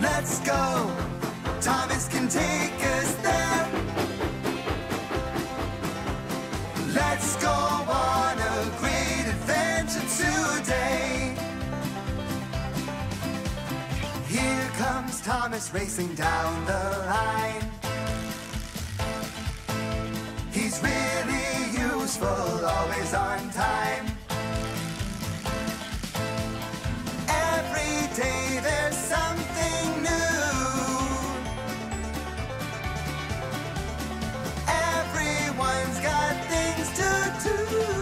Let's go. Thomas can take us there. Let's go on a great adventure today. Here comes Thomas racing down the line. He's really useful, always on time. Every day there's something new. Everyone's got things to do.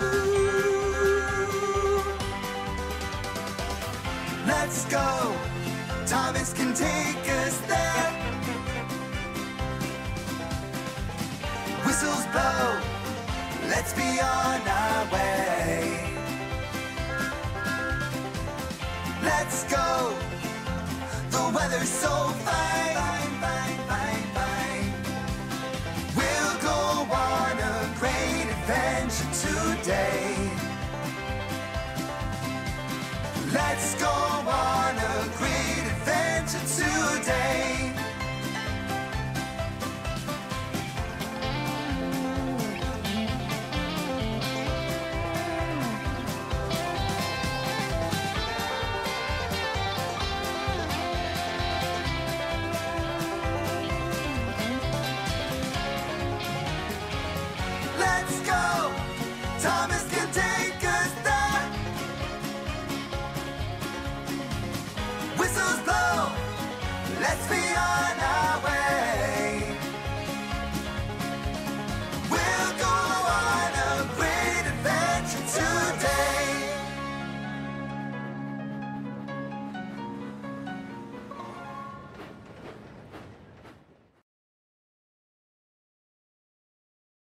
Let's go. Thomas can take us there. Whistles blow. Let's be on our way. Let's go. The weather's so fine, fine, fine, fine, fine. We'll go on a great adventure today. Let's go on a great